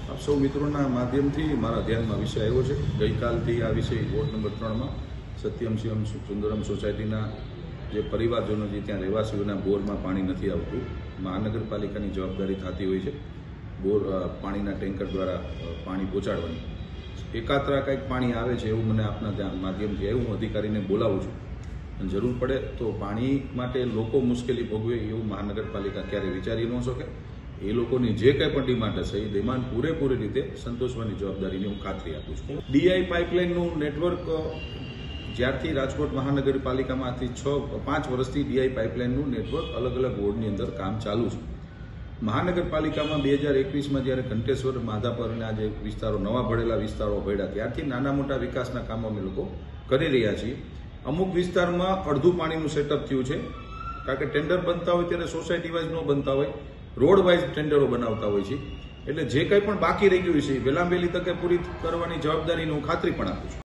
આપ સૌ મિત્રોના માધ્યમથી મારા ધ્યાનમાં વિષય આવ્યો છે। ગઈકાલથી આ વિષય વોર્ડ નંબર 3માં સત્યમ શિવમ સુંદરમ સોસાયટીના જે પરિવારજનો જે ત્યાં રહેવાસીઓના બોરમાં પાણી નથી આવતું, મહાનગરપાલિકાની જવાબદારી થતી હોય છે બોર પાણીના ટેન્કર દ્વારા પાણી પહોંચાડવાની। એકાત્રા કંઈક પાણી આવે છે એવું મને આપના માધ્યમથી આવ્યું। હું અધિકારીને બોલાવું છું અને જરૂર પડે તો પાણી માટે લોકો મુશ્કેલી ભોગવે એવું મહાનગરપાલિકા ક્યારે વિચારી ન શકે। એ લોકોની જે કંઈ પણ ડિમાન્ડ હશે એ ડિમાન્ડ પૂરેપૂરી રીતે સંતોષવાની જવાબદારીની હું ખાતરી આપું છું। ડીઆઈ પાઇપલાઇનનું નેટવર્ક જ્યારથી રાજકોટ મહાનગરપાલિકામાંથી 5 વર્ષથી ડીઆઈ પાઇપલાઇનનું નેટવર્ક અલગ અલગ વોર્ડની અંદર કામ ચાલુ છે। મહાનગરપાલિકામાં 2021માં જ્યારે ઘંટેશ્વર, માધાપરના જે વિસ્તારો નવા ભળેલા વિસ્તારો ભળ્યા ત્યારથી નાના મોટા વિકાસના કામો અમે લોકો કરી રહ્યા છીએ। અમુક વિસ્તારમાં અડધું પાણીનું સેટઅપ થયું છે, કારણ કે ટેન્ડર બનતા હોય ત્યારે સોસાયટી વાઇઝ ન બનતા હોય, રોડ વાઇઝ ટેન્ડરો બનાવતા હોય છે। એટલે જે કંઈ પણ બાકી રહી ગયું છે વહેલામાં વહેલી તકે પૂરી કરવાની જવાબદારીની હું ખાતરી પણ આપું છું।